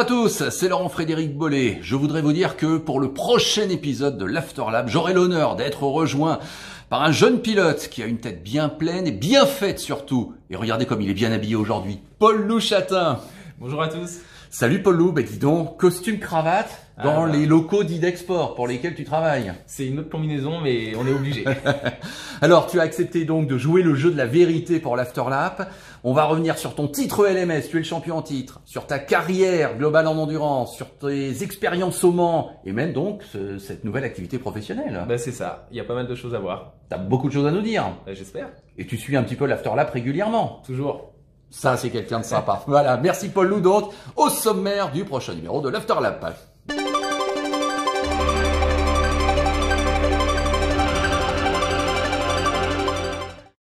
tous, c'est Laurent-Frédéric Bollet. Je voudrais vous dire que pour le prochain épisode de l'Afterlab, j'aurai l'honneur d'être rejoint par un jeune pilote qui a une tête bien pleine et bien faite surtout. Et regardez comme il est bien habillé aujourd'hui. Paul Louchatin. Bonjour à tous. Salut Paul Lou, dis donc, costume cravate dans les locaux d'Idexport pour lesquels tu travailles. C'est une autre combinaison, mais on est obligé. Alors, tu as accepté donc de jouer le jeu de la vérité pour l'Afterlap. On va revenir sur ton titre LMS, tu es le champion en titre, sur ta carrière globale en endurance, sur tes expériences au Mans, et même donc cette nouvelle activité professionnelle. Bah c'est ça, il y a pas mal de choses à voir. T'as beaucoup de choses à nous dire. Bah, j'espère. Et tu suis un petit peu l'Afterlap régulièrement. Toujours. Ça, c'est quelqu'un de sympa. Voilà, merci Paul Lou donc, au sommaire du prochain numéro de l'Afterlap.